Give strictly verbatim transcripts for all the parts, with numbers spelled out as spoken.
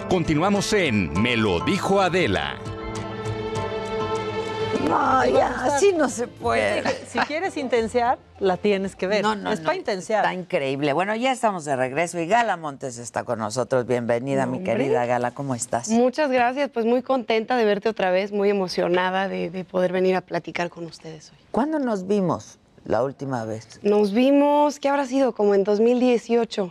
Continuamos en Me lo dijo Adela. No, ya, así no se puede. Si quieres intensear, la tienes que ver. No, no, es no, para intensear. Está increíble. Bueno, ya estamos de regreso y Gala Montes está con nosotros. Bienvenida, No, mi hombre. querida Gala. ¿Cómo estás? Muchas gracias, pues muy contenta de verte otra vez, muy emocionada de, de poder venir a platicar con ustedes hoy. ¿Cuándo nos vimos la última vez? Nos vimos, ¿qué habrá sido? Como en dos mil dieciocho.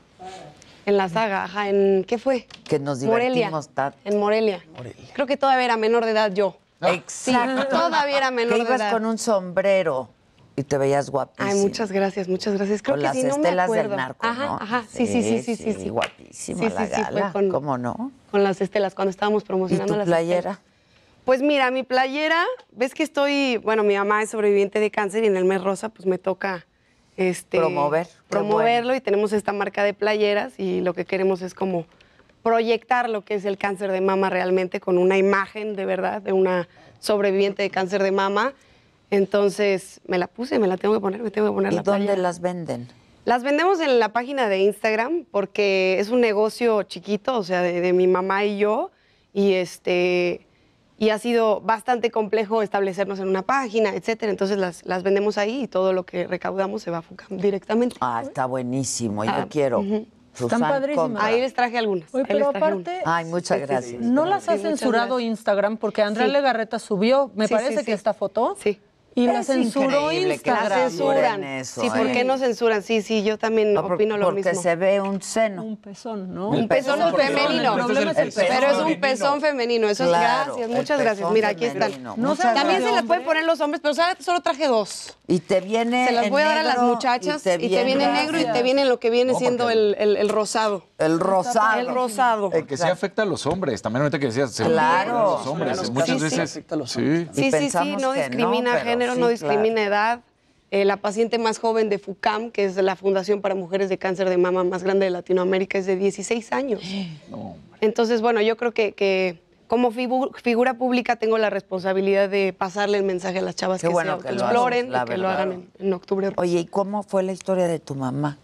En la saga, ajá, ¿en qué fue? Que nos Morelia. divertimos tanto. En Morelia. Morelia. Creo que todavía era menor de edad yo. Exacto. Sí, todavía era menor Que de ibas edad. con un sombrero y te veías guapísima. Ay, muchas gracias, muchas gracias. Creo con que las sí, no me estelas acuerdo. del narco, Ajá, ¿no? ajá, sí, sí, sí, sí, sí, sí. Guapísima Sí, la sí, sí, fue Gala. con- ¿Cómo no? Con las estelas, cuando estábamos ¿Y promocionando tu las playera? estelas. Pues mira, mi playera, ves que estoy, bueno, mi mamá es sobreviviente de cáncer y en el mes rosa pues me toca este Promover, qué promoverlo bueno. y tenemos esta marca de playeras y lo que queremos es como proyectar lo que es el cáncer de mama realmente con una imagen de verdad de una sobreviviente de cáncer de mama. Entonces me la puse, me la tengo que poner, me tengo que poner ¿Y la dónde playera. las venden? Las vendemos en la página de Instagram porque es un negocio chiquito, o sea, de, de mi mamá y yo, y este y ha sido bastante complejo establecernos en una página, etcétera. Entonces las, las vendemos ahí y todo lo que recaudamos se va a FUCAM directamente. Ah, está buenísimo. Yo Ah, quiero. ujú. Susan, Están padrísimas. compra. Ahí les traje algunas. Oye, ahí les pero traje aparte, algunas. Ay, muchas gracias. ¿no las Sí, has muchas censurado gracias. Instagram? Porque Andrea Sí. Legarreta subió, me Sí, parece sí, que sí. esta foto. Sí. Y la Es censuró increíble que La Instagram. Instagram. censuran. Censuren eso, sí, ¿por ¿eh? qué no censuran? Sí, sí, yo también No, por- opino lo porque mismo. se ve un seno. Un pezón, ¿no? Un pezón pezón, femenino. El problema es el pezón. Pero es un pezón femenino. Eso Claro, es gracias, el muchas gracias. pezón Mira, aquí están. femenino. No Muchas sabes También de se las hombre. pueden poner los hombres, pero ¿sabes? Solo traje dos. Y te viene Se las voy en a dar a las negro muchachas y te y te viene viene negro y Gracias. te viene lo que viene No, siendo porque- el, el- el rosado. el rosado. El rosado. Eh, que sí afecta a los hombres. También ahorita que decías, se Claro. afecta a los hombres. Sí, Muchas sí. veces. Afecta a los Sí. Y Sí, sí, sí, pensamos no que no, discrimina pero género, sí, no discrimina claro. edad. Eh, la paciente más joven de FUCAM, que es la Fundación para Mujeres de Cáncer de Mama más grande de Latinoamérica, es de dieciséis años. No, Entonces, bueno, yo creo que, que como figu- figura pública tengo la responsabilidad de pasarle el mensaje a las chavas Qué que bueno se que lo exploren haces, la y que lo verdad. hagan en, en octubre. rosa. Oye, ¿y cómo fue la historia de tu mamá?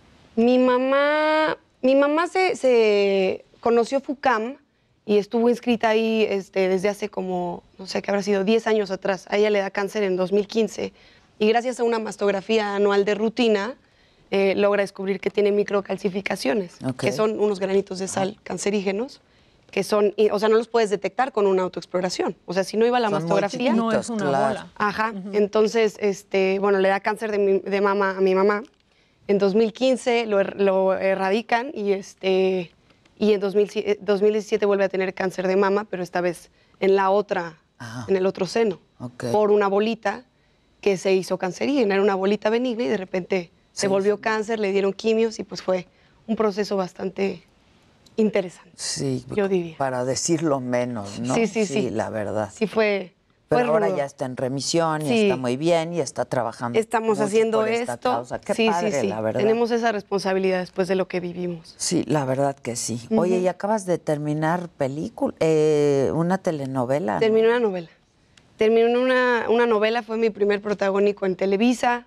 Mi mamá, mi mamá se, se conoció FUCAM y estuvo inscrita ahí este, desde hace como, no sé, qué habrá sido diez años atrás. A ella le da cáncer en dos mil quince y gracias a una mastografía anual de rutina eh, logra descubrir que tiene microcalcificaciones, Ok. que son unos granitos de sal cancerígenos, que son, y- o sea, no los puedes detectar con una autoexploración. O sea, si no iba la Son muy mastografía... chiquitos, No es una claro. bola. Ajá, entonces, este, bueno, le da cáncer de, mi- de mama a mi mamá. En dos mil quince lo, er- lo erradican y, este, y en dos mil sie- dos mil diecisiete vuelve a tener cáncer de mama, pero esta vez en la otra, Ah. en el otro seno, Ok. por una bolita que se hizo cancerígena. Era una bolita benigna y de repente Se se volvió hizo. cáncer, le dieron quimios y pues fue un proceso bastante interesante. Sí, Yo diría. para decirlo menos, ¿no? Sí, sí, sí. la verdad. Sí fue, Pero fue ahora rudo. ya está en remisión y Sí. está muy bien y está trabajando. Estamos mucho haciendo por esta esto. causa. Qué sí, padre, sí, sí. la verdad. Tenemos esa responsabilidad después de lo que vivimos. Sí, la verdad que sí. Oye, y acabas de terminar película, eh, una telenovela. ¿no? Terminé una novela. Terminé una, una novela, fue mi primer protagónico en Televisa.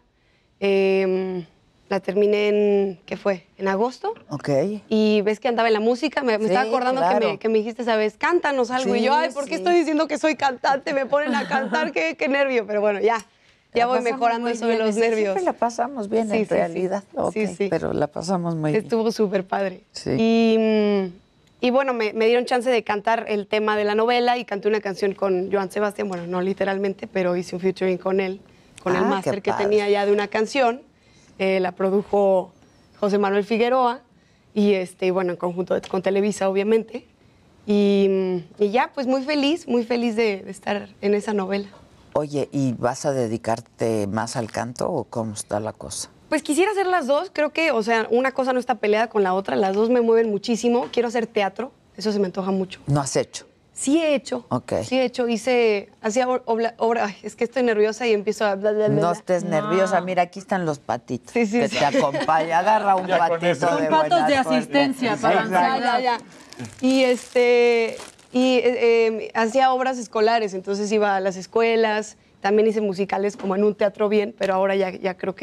Eh, la terminé en, ¿qué fue? ¿En agosto? Ok. Y ves que andaba en la música, me, me Sí, estaba acordando claro. que, me, que me dijiste, ¿sabes? Cántanos algo. Sí, y yo, ay, ¿por qué sí. estoy diciendo que soy cantante? Me ponen a cantar, qué, qué nervio. Pero bueno, ya, ya La voy pasamos mejorando muy eso de bien, los sí, nervios. Siempre la pasamos bien Sí, en sí, sí. realidad. Ok, Sí, sí. pero la pasamos muy bien. Estuvo súper padre. Sí. Y, mm, y bueno, me, me dieron chance de cantar el tema de la novela y canté una canción con Joan Sebastián, bueno, no literalmente, pero hice un featuring con él, con Ah, el qué máster que padre. tenía ya de una canción. Eh, la produjo José Manuel Figueroa y este, bueno, en conjunto de- con Televisa, obviamente. Y, mm, y ya, pues muy feliz, muy feliz de, de estar en esa novela. Oye, ¿y vas a dedicarte más al canto o cómo está la cosa? Pues quisiera hacer las dos, creo que, o sea, una cosa no está peleada con la otra, las dos me mueven muchísimo. Quiero hacer teatro, eso se me antoja mucho. ¿No has hecho? Sí he hecho, Ok. sí he hecho, hice, hacía or- obla- obra, ay, es que estoy nerviosa y empiezo a... bla, bla, bla, No bla. estés nerviosa. Mira, aquí están los patitos. Sí, sí, que sí. te acompaña. Agarra un Ya con patito eso. de Son patos buena de suerte. asistencia para Exacto. Ya, ya, ya. Y este, y eh, eh, hacía obras escolares, entonces iba a las escuelas, también hice musicales como en un teatro bien, pero ahora ya, ya creo que,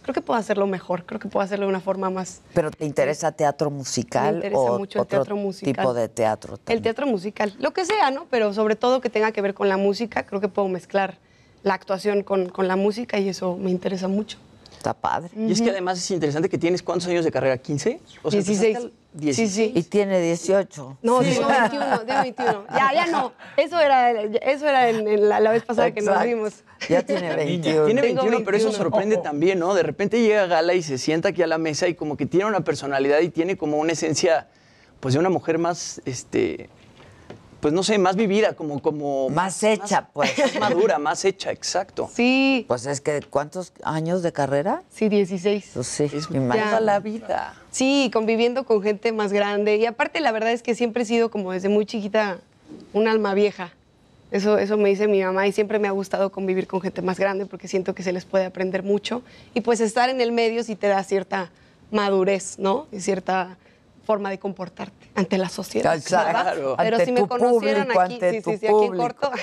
creo que puedo hacerlo mejor, creo que puedo hacerlo de una forma más... ¿Pero te interesa teatro musical Me interesa o mucho el otro teatro musical. tipo de teatro también? El teatro musical, lo que sea, ¿no? Pero sobre todo que tenga que ver con la música, creo que puedo mezclar la actuación con, con la música y eso me interesa mucho. Está padre. Y es que además es interesante que tienes, ¿cuántos años de carrera? ¿quince? O sea, dieciséis. empezaste al dieciséis. Sí, sí. Y tiene dieciocho. No, tengo veintiuno, tengo veintiuno. Ya, ya no. Eso era, eso era en, en la, la vez pasada que nos Exacto. vimos. Ya tiene veintiuno. Tiene Tengo veintiuno, pero eso veintiuno. sorprende también, ¿no? De repente llega Gala y se sienta aquí a la mesa y como que tiene una personalidad y tiene como una esencia, pues de una mujer más, este, pues no sé, más vivida, como... como Más hecha, pues. Más madura, más hecha, exacto. Sí, Pues es que, ¿cuántos años de carrera? sí, dieciséis. Pues sí, Es imagínate. toda la vida. Sí, conviviendo con gente más grande. Y aparte, la verdad es que siempre he sido como desde muy chiquita un alma vieja. Eso, eso me dice mi mamá y siempre me ha gustado convivir con gente más grande porque siento que se les puede aprender mucho. Y pues estar en el medio sí te da cierta madurez, ¿no? Y cierta forma de comportarte ante la sociedad. Exacto. ¿verdad? Claro. Pero Ante si me tu conocieran público, aquí, ante sí, tu sí, sí, aquí en público. corto.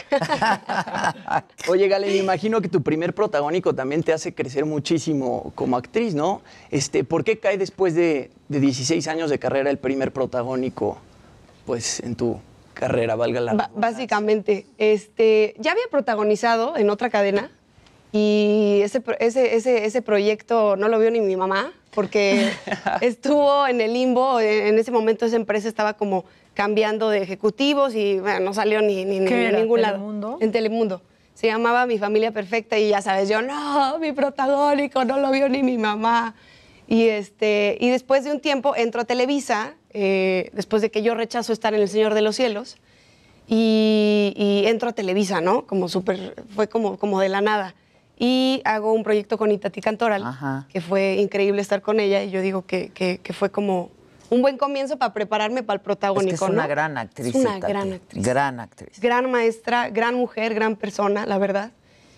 Oye, Gale, me imagino que tu primer protagónico también te hace crecer muchísimo como actriz, ¿no? Este, ¿por qué cae después de, de dieciséis años de carrera el primer protagónico, pues, en tu carrera, valga la Ba- redundancia? básicamente, este, ya había protagonizado en otra cadena y ese, pro- ese, ese, ese proyecto no lo vio ni mi mamá porque estuvo en el limbo. En en ese momento esa empresa estaba como cambiando de ejecutivos y bueno, no salió ni, ni, ni ¿Qué en era, ningún Telemundo? lado. En Telemundo. Se llamaba Mi Familia Perfecta y ya sabes, yo, no, mi protagónico no lo vio ni mi mamá. Y, este, y después de un tiempo entro a Televisa, eh, después de que yo rechazo estar en El Señor de los Cielos, y, y entro a Televisa, ¿no? Como súper, fue como, como de la nada. Y hago un proyecto con Itatí Cantoral, Ajá. que fue increíble estar con ella, y yo digo que, que, que fue como un buen comienzo para prepararme para el Es protagónico, que es una ¿no? gran actriz. Es una Itatí. gran actriz. Gran actriz. Gran maestra, gran mujer, gran persona, la verdad.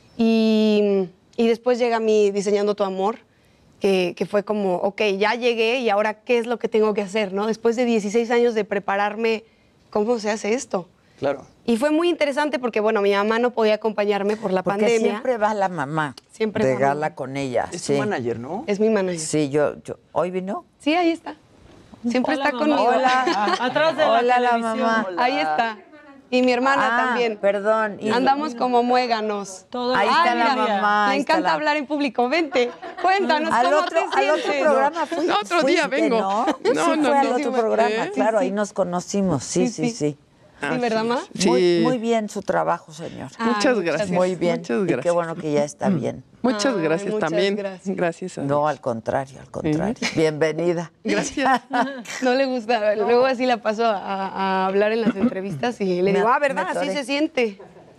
Y, y después llega mi Diseñando tu Amor, que, que fue como, ok, ya llegué y ahora, ¿qué es lo que tengo que hacer? ¿No? Después de dieciséis años de prepararme, ¿cómo se hace esto? Claro. Y fue muy interesante porque, bueno, mi mamá no podía acompañarme por la Porque pandemia. siempre va la mamá Siempre de va gala mamá. con ella. Es sí. tu manager, ¿no? Es mi manager. Sí, Sí, yo, yo. ¿Hoy vino? ahí está. Siempre Hola, está mamá. conmigo. Hola. Atrás de la Hola, la televisión. mamá. Ahí está. Y mi hermana Ah, también. perdón. Y- Andamos como muéganos. Todo Ahí el está día. la mamá. Le ahí está encanta la- hablar en público. Vente, cuéntanos Al cómo otro, te al sientes. otro programa fui, No, otro día fuiste, vengo. ¿no? No, sí, no, fue no. al Sí, otro me- programa, ¿eh? claro, Sí, ahí sí. nos conocimos. Sí, sí, Sí, sí. sí. ¿Sí, verdad, ma? Muy, muy bien su trabajo, señor. Ay, Muchas gracias. Muy bien. Muchas Y qué gracias. bueno que ya está bien. Muchas Ay, gracias muchas también. gracias. Gracias a No, Dios. al contrario, al contrario. Bienvenida. Gracias. No le gusta. Luego así la paso a, a hablar en las entrevistas y le Me- digo, ah, me ¿verdad? Así atoré. se siente.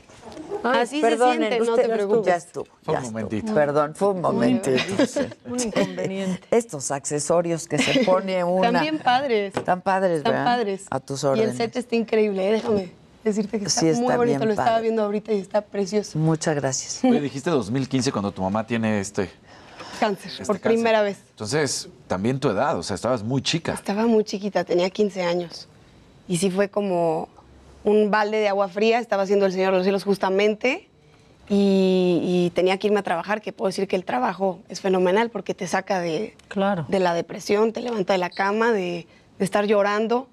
Así Perdonen, se siente, no usted- te ya preocupes. estuvo. Fue ya un estuvo. momentito. Perdón, fue un momentito. sí. Un inconveniente. Estos accesorios que se pone una. Están bien padres. Están padres, Están ¿verdad? padres. A tus Y órdenes. el set está increíble, ¿eh? Déjame decirte que está, Sí, está muy bonito. bien Lo estaba padre. viendo ahorita y está precioso. Muchas gracias. Oye, dijiste dos mil quince cuando tu mamá tiene este, Cáncer, este por cáncer. primera vez. Entonces, también tu edad, o sea, estabas muy chica. Estaba muy chiquita, tenía quince años. Y sí fue como un balde de agua fría. Estaba haciendo El Señor de los Cielos justamente. Y, y tenía que irme a trabajar, que puedo decir que el trabajo es fenomenal porque te saca de, Claro. de la depresión, te levanta de la cama, de, de estar llorando.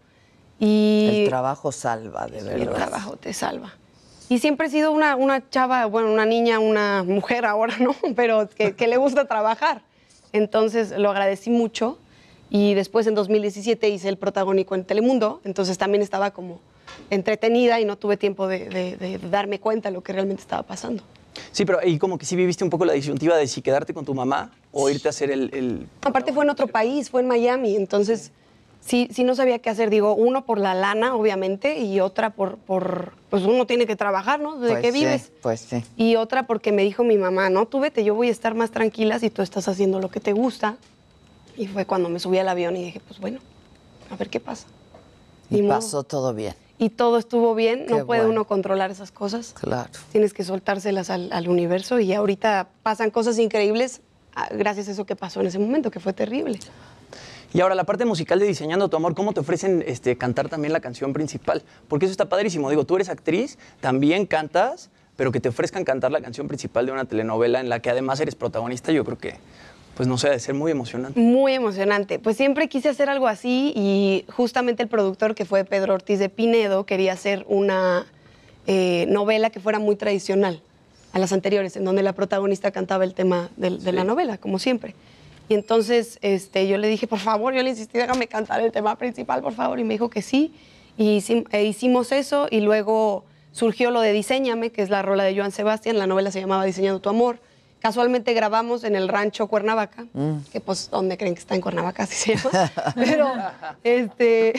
Y El trabajo salva, de y verdad. el trabajo te salva. Y siempre he sido una, una chava, bueno, una niña, una mujer ahora, ¿no? Pero que, que le gusta trabajar. Entonces lo agradecí mucho. Y después en dos mil diecisiete hice el protagónico en Telemundo. Entonces también estaba como entretenida y no tuve tiempo de, de- de darme cuenta de lo que realmente estaba pasando. Sí, pero ahí como que sí viviste un poco la disyuntiva de si quedarte con tu mamá o irte a hacer el... el- Aparte fue en otro país, fue en Miami, entonces sí, sí no sabía qué hacer. Digo, uno por la lana, obviamente, y otra por, por pues uno tiene que trabajar, ¿no? ¿De Pues qué sí, vives? pues sí. Y otra porque me dijo mi mamá, no, tú vete, yo voy a estar más tranquila si tú estás haciendo lo que te gusta. Y fue cuando me subí al avión y dije, pues bueno, a ver qué pasa. Y Ni modo. pasó todo bien. Y todo estuvo bien, Qué no puede bueno. uno controlar esas cosas. Claro. Tienes que soltárselas al, al universo y ahorita pasan cosas increíbles ah, gracias a eso que pasó en ese momento, que fue terrible. Y ahora, la parte musical de Diseñando tu Amor, ¿cómo te ofrecen este, cantar también la canción principal? Porque eso está padrísimo. Digo, tú eres actriz, también cantas, pero que te ofrezcan cantar la canción principal de una telenovela en la que además eres protagonista, yo creo que pues no sé, de ser muy emocionante. Muy emocionante. Pues siempre quise hacer algo así y justamente el productor, que fue Pedro Ortiz de Pinedo, quería hacer una eh, novela que fuera muy tradicional a las anteriores, en donde la protagonista cantaba el tema de, de la novela, como siempre. Y entonces este, yo le dije, por favor, yo le insistí, déjame cantar el tema principal, por favor. Y me dijo que sí. Y hici- e hicimos eso y luego surgió lo de Diséñame, que es la rola de Joan Sebastián. La novela se llamaba Diseñando tu amor. Casualmente grabamos en el rancho Cuernavaca, mm. que pues, ¿dónde creen que está en Cuernavaca? Así se llama. Pero, este,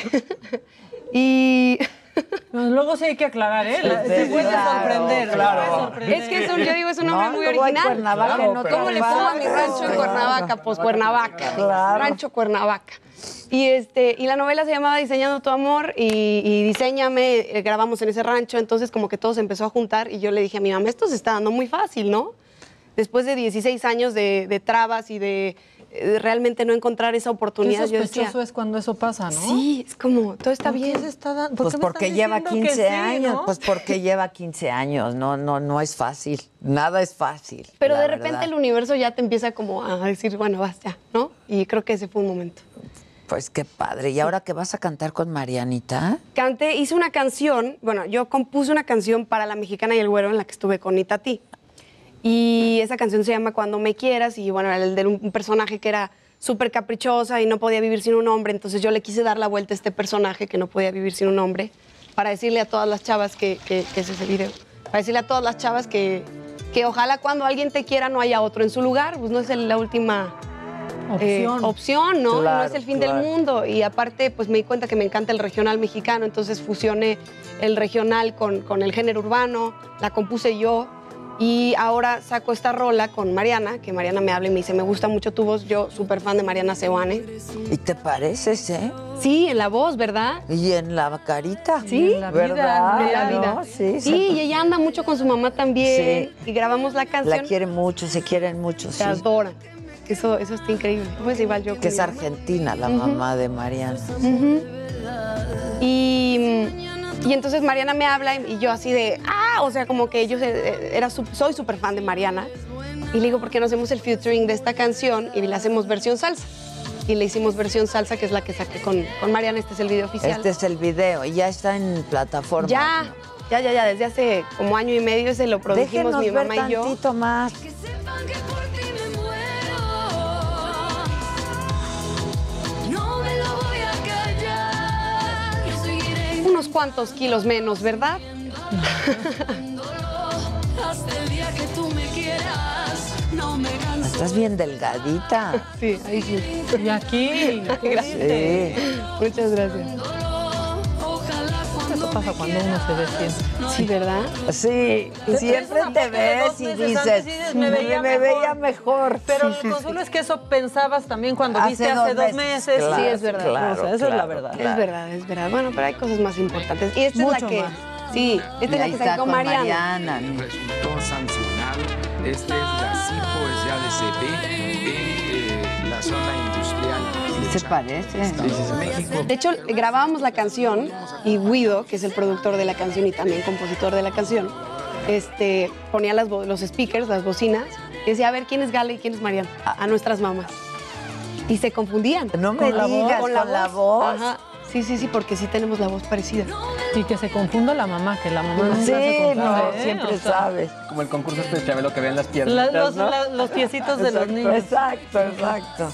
y... No, luego sí hay que aclarar, ¿eh? La, Sí, se sí, puede claro, sorprender. claro. puede sorprender. Es que es un, yo digo, es un nombre No, muy luego hay original. Cuernavaca, Claro, no ¿cómo le pongo a mi Cuernavaca? rancho en Cuernavaca? Pues Cuernavaca. Claro. Rancho Cuernavaca. Y, este, y la novela se llamaba Diseñando tu amor y, y Diséñame, eh, grabamos en ese rancho, entonces como que todo se empezó a juntar y yo le dije a mi mamá, esto se está dando muy fácil, ¿no? Después de dieciséis años de, de trabas y de, de realmente no encontrar esa Qué oportunidad, yo sospechoso decía, es cuando eso pasa, ¿no? sí, es como, todo está ¿Por qué bien. se está dando? ¿Por Pues qué me porque estás lleva diciendo que quince sí, años, ¿no? pues porque lleva quince años, no, no, no es fácil, nada es fácil. Pero la de repente verdad. el universo ya te empieza como a decir, bueno, basta, ¿no? Y creo que ese fue un momento. Pues qué padre. ¿Y ahora que vas a cantar con Marianita? Canté, hice una canción, bueno, yo compuse una canción para La Mexicana y el Güero en la que estuve con Itatí. Y esa canción se llama Cuando me quieras y bueno, era el de un personaje que era súper caprichosa y no podía vivir sin un hombre, entonces yo le quise dar la vuelta a este personaje que no podía vivir sin un hombre para decirle a todas las chavas que, que, que ese es el video, para decirle a todas las chavas que, que ojalá cuando alguien te quiera no haya otro en su lugar, pues no es la última... Eh, Opción. opción, ¿no? Claro, no es el fin claro. del mundo. Y aparte, pues me di cuenta que me encanta el regional mexicano, entonces fusioné el regional con, con el género urbano, la compuse yo. Y ahora saco esta rola con Mariana, que Mariana me habla y me dice, me gusta mucho tu voz, yo súper fan de Mariana Seoane. ¿Y te pareces, eh? Sí, en la voz, ¿verdad? Y en la carita. Sí, en la vida, ¿verdad? en la ¿No? vida. Sí, Sí, y ella anda mucho con su mamá también. Sí. Y grabamos la canción. La quiere mucho, se quieren mucho, Se sí. adoran. Eso, eso está increíble. Pues igual yo. con Que es mi mamá. argentina, la mamá de Mariana. Ujú. Y, y entonces Mariana me habla y yo así de, ah, o sea, como que yo se- era, su- soy súper fan de Mariana. Y le digo, ¿por qué no hacemos el featuring de esta canción y le hacemos versión salsa? Y le hicimos versión salsa, que es la que saqué con, con Mariana. Este es el video oficial. Este es el video y ya está en plataforma. Ya, ya, ya, ya, desde hace como año y medio se lo produjimos Déjenos mi ver mamá y yo. tantito más. Sepan que por ti me muero. No me lo voy a callar. Yo seguiré Unos cuantos kilos menos, ¿verdad? hasta el día que tú me quieras. No me canso. Estás bien delgadita. Sí, ahí sí. Y aquí, Sí. Muchas gracias. Ojalá cuando eso pasa cuando uno se ve bien. Sí, ¿verdad? Sí, siempre una te foto de ves dos y meses dices, antes y dices, me veía me mejor". veía mejor. Pero el consuelo es que eso pensabas también cuando Hace viste dos hace dos meses. meses. Claro, Sí, es verdad. claro, O sea, eso es la claro, verdad. claro. Es verdad, es verdad. Bueno, pero hay cosas más importantes. Y esta es Mucho la que. más. Sí, esta es Y la ahí que está sacó con Mariana. Mariana. Resultó sancionado. Este es Gazipo, es de A D C B en eh, la zona industrial. Sí se parece. Estamos en México. De hecho, grabábamos la canción y Guido, que es el productor de la canción y también compositor de la canción, este, ponía las vo- los speakers, las bocinas, y decía, a ver, ¿quién es Gale y quién es Mariana? A nuestras mamás. Y se confundían. No me ¿Con la voz? digas, con la voz. Ajá. Sí, sí, sí, porque sí tenemos la voz parecida. Y que se confunda la mamá, que la mamá nunca se Sí, confunde, no, ¿eh? siempre O sea, sabes. Como el concurso este de Chabelo que ven las la- piernas. los, la- los piecitos de los niños. Exacto, exacto.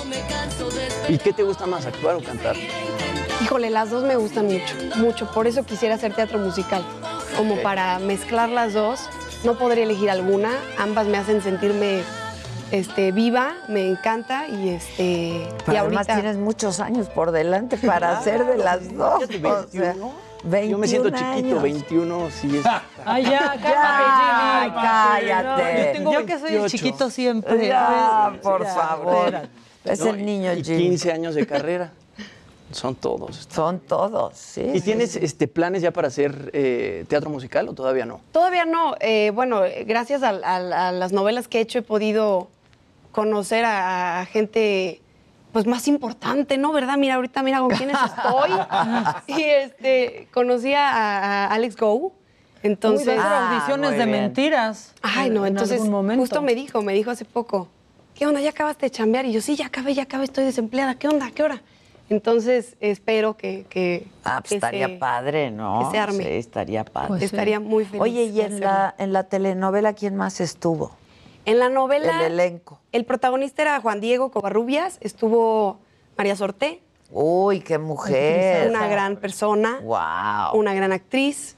¿Y qué te gusta más, actuar o cantar? Híjole, las dos me gustan mucho, mucho. Por eso quisiera hacer teatro musical. Como para mezclar las dos. No podría elegir alguna. Ambas me hacen sentirme este, viva, me encanta y este. y Pero además ahorita. tienes muchos años por delante para hacer de las dos. Fíjate, o sea, veintiuno. Yo me siento veintiún chiquito, años. veintiuno, sí es. Ay, ya, Ya, cálmate, Jimmy. cállate. Yo, tengo yo que soy el veintiocho. chiquito siempre. Ya, por Ya, favor. espérate. Es No, el niño y Jim. quince años de carrera. Son todos. Son todos, sí. ¿Y tienes este, planes ya para hacer eh, teatro musical o todavía no? Todavía no. Eh, bueno, eh, gracias a, a- a las novelas que he hecho he podido conocer a, a gente pues más importante, ¿no? ¿Verdad? Mira, ahorita mira con quiénes estoy. y este, conocí a, a Alex Go. Entonces. Uy, va a hacer Ah, audiciones muy de bien. mentiras. Ay, no, en entonces algún momento. justo me dijo, me dijo hace poco ¿qué onda? ¿Ya acabaste de chambear? Y yo, sí, ya acabé, ya acabé, estoy desempleada. ¿Qué onda? ¿Qué hora? Entonces, espero que... que Ah, pues que estaría se- padre, ¿no? que se arme. Sí, estaría padre. Pues sí. Estaría muy feliz. Oye, y de en hacerlo. la, en la telenovela, ¿quién más estuvo? En la novela... El elenco. El protagonista era Juan Diego Covarrubias, estuvo María Sorté, Uy, qué mujer. una gran persona, Wow. una gran actriz.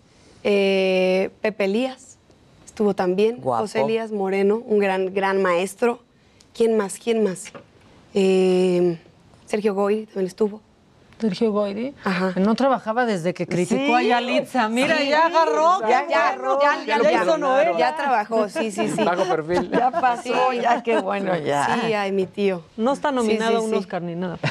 eh, Pepe Elías estuvo también. Guapo. José Elías Moreno, un gran, gran maestro. ¿Quién más? ¿Quién más? Eh, Sergio Goyri también estuvo. Sergio Goyri. Ajá. No trabajaba desde que criticó Sí. a Yalitza. Mira, Sí. ya agarró. Ya Ya, agarró, ya, ya, ya ya, hizo novela. ya trabajó, sí, sí, sí. Bajo perfil. Ya pasó, ya qué bueno, ya. Sí, ay, mi tío. No está nominado Sí, a sí, un sí. Oscar ni nada.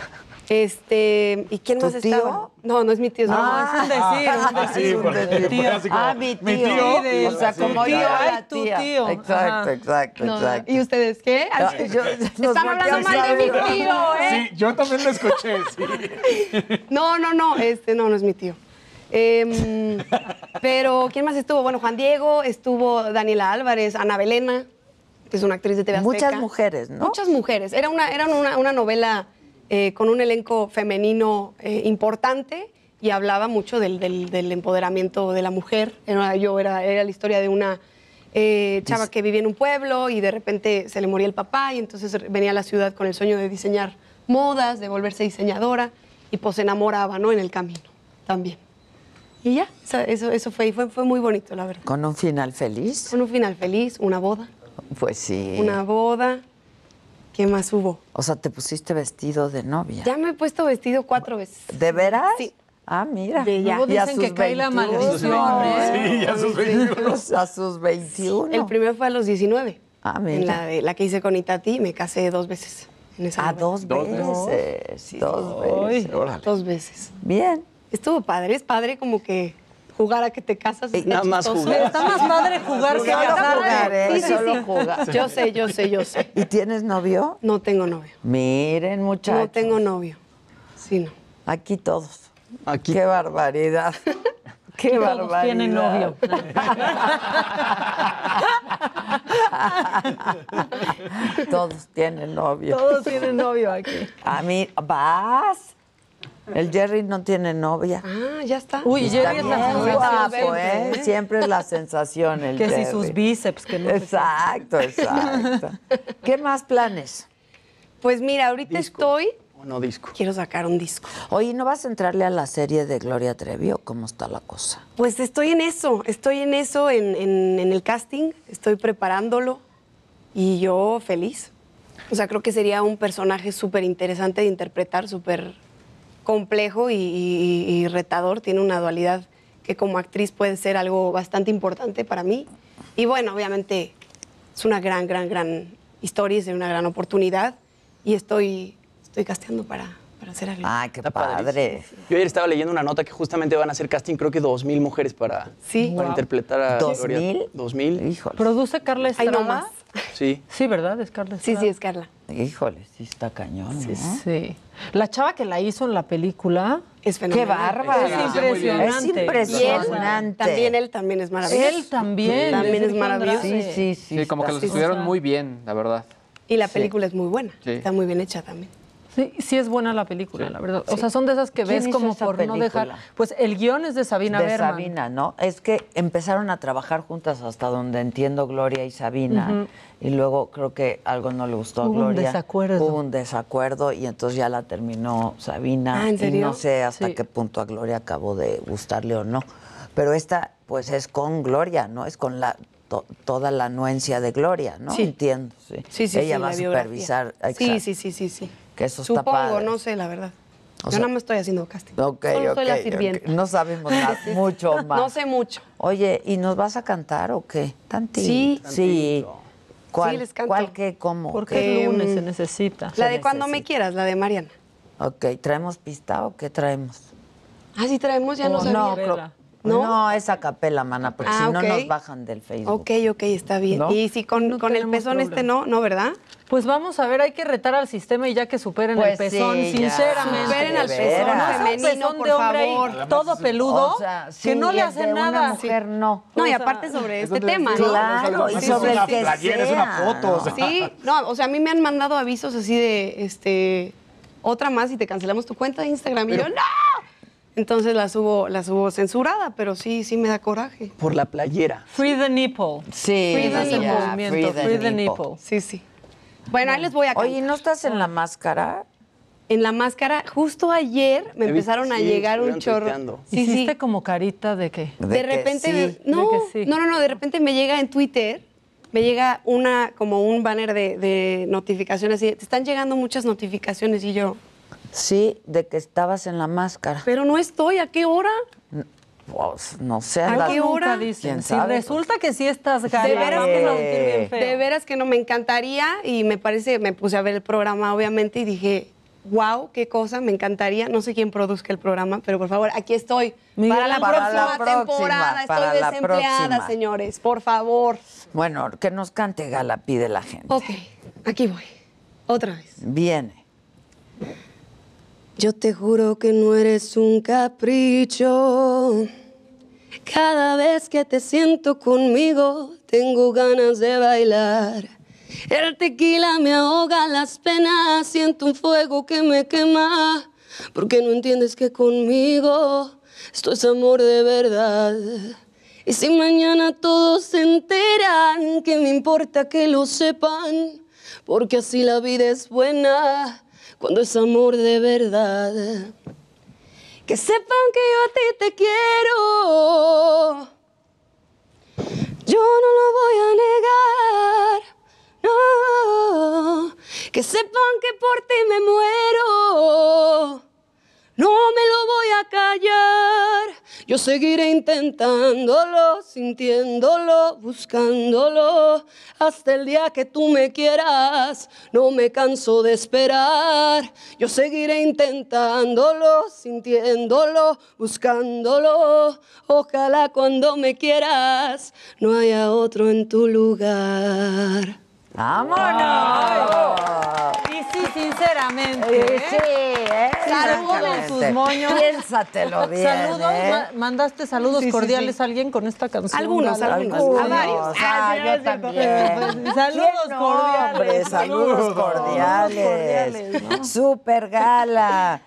Este, ¿y quién ¿Tu más tío? estaba? No, no es mi tío, es No, broma. es un decir, un Ah, decir. sí, un decir. Tío. Ah, mi tío. mi tío. Sí, O sea, sí, como tío, yo, ay, la tu tía. tío. Exacto, Ajá. exacto, No, exacto. ¿y ustedes qué? Ah, yo- nos Están hablando volteamos mal a de mi ver. tío, ¿eh? Sí, yo también lo escuché, sí. No, no, no, este no, no es mi tío. Em, pero, ¿quién más estuvo? Bueno, Juan Diego, estuvo Daniela Álvarez, Ana Belena, que es una actriz de T V Azteca. Muchas mujeres, ¿no? Muchas mujeres. Era una, era una, una novela eh, con un elenco femenino eh, importante y hablaba mucho del, del- del empoderamiento de la mujer. Era, yo era, era la historia de una eh, chava que vivía en un pueblo y de repente se le moría el papá y entonces venía a la ciudad con el sueño de diseñar modas, de volverse diseñadora y pues se enamoraba, ¿no? En el camino también. Y ya, o sea, eso, eso fue, y fue, fue muy bonito, la verdad. Con un final feliz. Con un final feliz, una boda, Pues sí. una boda. ¿Qué más hubo? O sea, te pusiste vestido de novia. Ya me he puesto vestido cuatro veces. ¿De veras? Sí. Ah, mira. De ya. Luego Y a dicen que sus cae la veintiuno, maldición, ¿eh? Sí, ya sus veintiuno. A sus veintiuno. El primero fue a los diecinueve. Ah, mira. En la, de- la que hice con Itati, me casé dos veces. En esa Ah, novela. dos Dos veces. Dos veces. Órale. Dos veces. Bien. Estuvo padre, es padre como que jugar a que te casas. está Nada más chistoso. jugar. Está más padre jugar que Solo casarte. jugar, ¿eh? Sí, sí, Solo sí. jugar. Yo sé, yo sé, yo sé. ¿Y tienes novio? No tengo novio. Miren, muchachos. No tengo novio. Sí, no. Aquí todos. Aquí. Qué barbaridad. Qué Todos barbaridad. tienen novio. Todos tienen novio. Todos tienen novio aquí. A mí, vas. El Jerry no tiene novia. Ah, ya está. Uy, Está Jerry es la bien sensación. guapo, ¿eh? Siempre es la sensación el Que si Jerry. sus bíceps, que no sé qué. Exacto, exacto. ¿Qué más planes? Pues mira, ahorita estoy. O no disco. Quiero sacar un disco. Oye, ¿no vas a entrarle a la serie de Gloria Trevi o cómo está la cosa? Pues estoy en eso, estoy en eso, en, en- en el casting, estoy preparándolo y yo feliz. O sea, creo que sería un personaje súper interesante de interpretar, súper complejo y, y- y retador. Tiene una dualidad que como actriz puede ser algo bastante importante para mí. Y bueno, obviamente es una gran, gran, gran historia, es una gran oportunidad y estoy, estoy casteando para, para hacer algo. Ay, qué Está padre. padrísimo. Yo ayer estaba leyendo una nota que justamente van a hacer casting, creo que dos mil mujeres para, Sí. para Wow. interpretar a ¿Dos Gloria. mil? ¿Dos mil? Híjole. ¿Produce Carla Ay, Estrada? no más. Sí. Sí, ¿verdad? Es Carla Sí, Estrada. sí, es Carla. Híjole, sí está cañón, ¿no? Sí. La chava que la hizo en la película. Es ¡Qué fenomenal. bárbara! Es impresionante. Es Y él, impresionante. también él también es maravilloso. Él también. También es Sergio maravilloso. Sí, Andrade. sí, sí. Sí, como que está- los estudiaron muy bien, la verdad. Y la película es muy buena. Sí. Está muy bien hecha también. Sí, sí es buena la película, Sí. la verdad. O sea, son de esas que ¿Quién ves hizo como esa por no dejar. película? Pues el guión es de Sabina de Berman. Sabina, ¿no? Es que empezaron a trabajar juntas hasta donde entiendo Gloria y Sabina. Y luego creo que algo no le gustó a Hubo un Gloria. desacuerdo. Hubo un desacuerdo y entonces ya la terminó Sabina. Ah, ¿en Y serio? no sé hasta Sí. qué punto a Gloria acabó de gustarle o no. Pero esta, pues es con Gloria, ¿no? Es con la to- toda la anuencia de Gloria, ¿no? Sí. Entiendo, sí. Sí, sí, Ella sí, va la a biografía. supervisar. Sí, exacto. sí, sí, sí, sí. Que eso está Supongo, padre. no sé, la verdad. O Yo sea- nada más estoy haciendo casting. Ok, Solo ok, soy la ok. sirvienta. No sabemos nada, mucho más. No sé mucho. Oye, ¿y nos vas a cantar o qué? Tantito. Sí. Sí. ¿Cuál, Sí, les canto. ¿Cuál qué, cómo? Porque qué? es lunes, Em, se necesita. La Se de Cuando me necesita. quieras, la de Mariana. Ok, ¿traemos pista o qué traemos? Ah, sí traemos, ya no, Oh, sabía. no, Novela. creo- ¿No? No, es a capela, mana, porque Ah, si no ok. nos bajan del Facebook. Ok, ok, está bien. ¿No? Y si con, No con el tenemos pezón problema. este no, no, ¿verdad? Pues vamos a ver, hay que retar al sistema y ya que superen Pues el pezón, sí, ya. sinceramente. Superen al de pezón veras. femenino, pezón por de hombre ahí, favor. todo peludo, O sea, sí, que no y le el hace de nada. una mujer no. No, y O sea, aparte sobre es este donde tema, decimos, ¿no? Claro, y no es sobre una el que playera, es una sea, foto, ¿no? o sea. Sí, no, o sea, a mí me han mandado avisos así de, este, otra más y te cancelamos tu cuenta de Instagram. Y yo, ¡no! Entonces la subo, la subo censurada, pero sí, sí me da coraje. Por la playera. Free the nipple. Sí, Free the Ese es el nipple. movimiento, free the nipple. Sí, sí. Bueno, ahí les voy a cantar. Oye, ¿y ¿no estás en la máscara? En la máscara, justo ayer me He visto- empezaron a sí, llegar un estuvieron chorro. tuiteando. Sí, sí. Hiciste como carita de qué. De, De que repente, sí. me- no, De que sí. no, no, no, de repente me llega en Twitter, me llega una, como un banner de, de notificaciones, y te están llegando muchas notificaciones y yo, Sí, de que estabas en la máscara. pero no estoy, ¿a qué hora? Pues, no sé. ¿A andas- qué hora? Nunca dicen. ¿Quién Si sabe? resulta que sí estás gala, De veras vamos que a no. sentir bien feo. De veras que no, me encantaría y me parece, me puse a ver el programa obviamente y dije, wow, qué cosa, me encantaría. No sé quién produzca el programa, pero por favor, aquí estoy. Miguel, para la para próxima la próxima, temporada, para estoy la desempleada, próxima. señores, por favor. Bueno, que nos cante Gala, pide la gente. Ok, aquí voy. Otra vez. Viene. Yo te juro que no eres un capricho. Cada vez que te siento conmigo, tengo ganas de bailar. El tequila me ahoga las penas, siento un fuego que me quema. Porque no entiendes que conmigo esto es amor de verdad. Y si mañana todos se enteran, ¿qué me importa que lo sepan? Porque así la vida es buena cuando es amor de verdad. Que sepan que yo a ti te quiero. Yo no lo voy a negar. No. Que sepan que por ti me muero. No me lo voy a callar. Yo seguiré intentándolo, sintiéndolo, buscándolo, hasta el día que tú me quieras. No me canso de esperar. Yo seguiré intentándolo, sintiéndolo, buscándolo. Ojalá cuando me quieras no haya otro en tu lugar. ¡Vámonos! Y sí, sinceramente. Eh, ¿eh? sí, ¿eh? Saludos Exactamente. sus moños. Piénsatelo bien, Saludos, ¿eh? ma- mandaste saludos Sí, sí, cordiales sí. a alguien con esta canción. Algunos, Gala? algunos, a varios. Ah, Ah, sí, yo es cierto. también. Saludos ¿Quién no, cordiales. hombre? Saludos cordiales. cordiales, ¿no? Super Gala.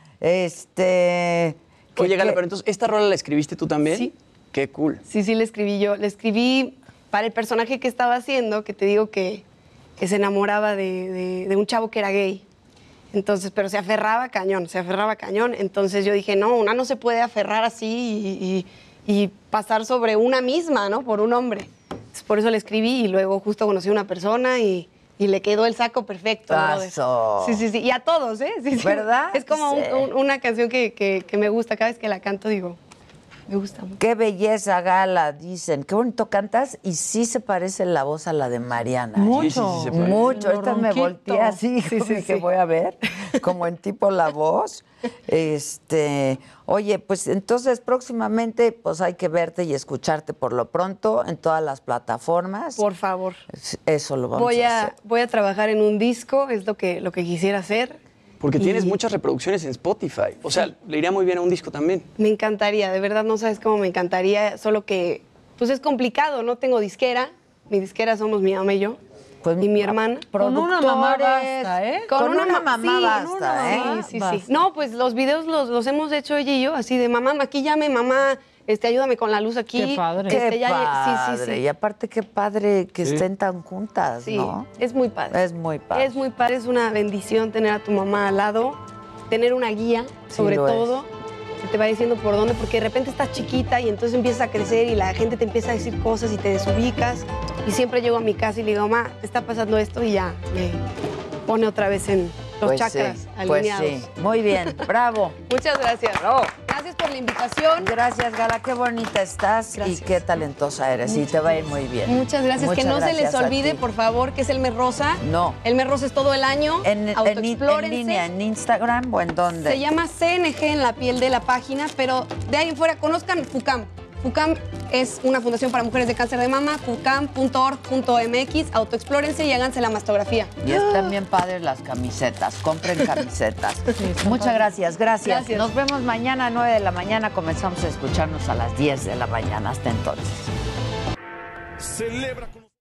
Este... Oye, ¿qué- Gala, qué? pero entonces, ¿esta rola la escribiste tú también? Sí. Qué cool. Sí, sí, le escribí yo. Le escribí para el personaje que estaba haciendo, que te digo que, que se enamoraba de, de- de un chavo que era gay. Entonces, pero se aferraba cañón, se aferraba cañón. Entonces yo dije, no, una no se puede aferrar así y, y- y pasar sobre una misma, ¿no? Por un hombre. Entonces, por eso le escribí y luego justo conocí a una persona y, y le quedó el saco perfecto. brother. Paso. Sí, sí, sí. Y a todos, ¿eh? Sí, sí. ¿Verdad? Es como un- Sí. un- una canción que, que- que me gusta. Cada vez que la canto digo, me gusta mucho. Qué belleza, Gala, dicen. Qué bonito cantas y sí se parece la voz a la de Mariana. ¿eh? Mucho. Sí, sí, sí, se parece. Mucho. Lo Ahorita me ronquito. volteé así, Sí, sí, dije, sí. voy a ver, como en tipo la voz. Este, oye, pues entonces próximamente pues hay que verte y escucharte por lo pronto en todas las plataformas. Por favor. Eso lo vamos Voy a a, hacer. voy a trabajar en un disco, es lo que, lo que quisiera hacer. Porque Y tienes muchas reproducciones en Spotify. O sea, le iría muy bien a un disco también. Me encantaría, de verdad no sabes cómo me encantaría, solo que pues es complicado, no tengo disquera, mi disquera somos mi mamá y yo, Pues, y mi hermana. Con una mamá productores. basta, ¿eh? Con, una, ma- mamá sí, basta, con una ¿eh? mamá. Sí, sí, Basta. sí. No, pues los videos los, los hemos hecho ella y yo, así de mamá, maquíllame, mamá, este, ayúdame con la luz aquí. Qué padre. Qué Este, ya lle- padre. Sí, sí, sí. Y aparte qué padre que estén tan juntas, Sí, ¿no? es muy padre. Es muy padre. Es muy padre, es una bendición tener a tu mamá al lado, tener una guía, Sí, sobre lo es. todo, que te va diciendo por dónde, porque de repente estás chiquita y entonces empiezas a crecer y la gente te empieza a decir cosas y te desubicas. Y siempre llego a mi casa y le digo, mamá, te está pasando esto y ya me pone otra vez en los Pues chakras sí, alineados. Pues sí, muy bien, bravo. Muchas gracias. Gracias por la invitación. Gracias, Gala, qué bonita estás Gracias. y qué talentosa eres. y te va a ir muy bien. Muchas gracias. Muchas que no se les gracias a olvide, ti. por favor, que es el mes rosa. No. El mes rosa es todo el año. En, en, en Autoexplórense. línea, en Instagram o en dónde. Se llama C N G en la piel de la página, pero de ahí en fuera conozcan FUCAM. FUCAM es una fundación para mujeres de cáncer de mama, fucam punto org punto m x, autoexplórense y háganse la mastografía. Y están bien padres las camisetas, compren camisetas. Muchas gracias, gracias, Gracias. Nos vemos mañana a nueve de la mañana, comenzamos a escucharnos a las diez de la mañana. Hasta entonces. Celebra con